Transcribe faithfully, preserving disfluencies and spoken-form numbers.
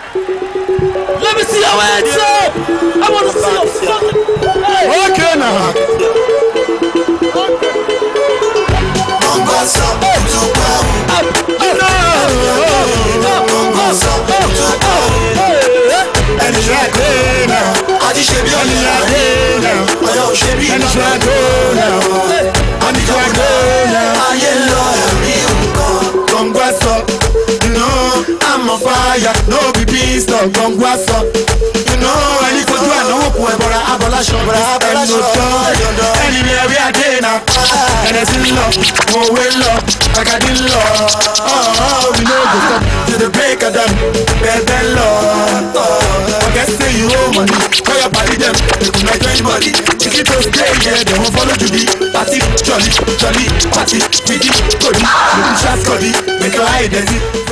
Let me see your hands up. I want to see your fucking. Hey. Okay now. I'm on fire, no be peace, no come what's up. You know, I need to do a no point, but I have a lash of anywhere we are there now. And it's in love, oh, well, love, I got in love. Oh, we know the stop to the break of them, bed and love. Oh, I guess say you owe money, for your body, them, they could not join body. If you don't stay here, they won't follow you. Party, jolly, jolly, party, pretty, good, little shots, Cody, make your identity.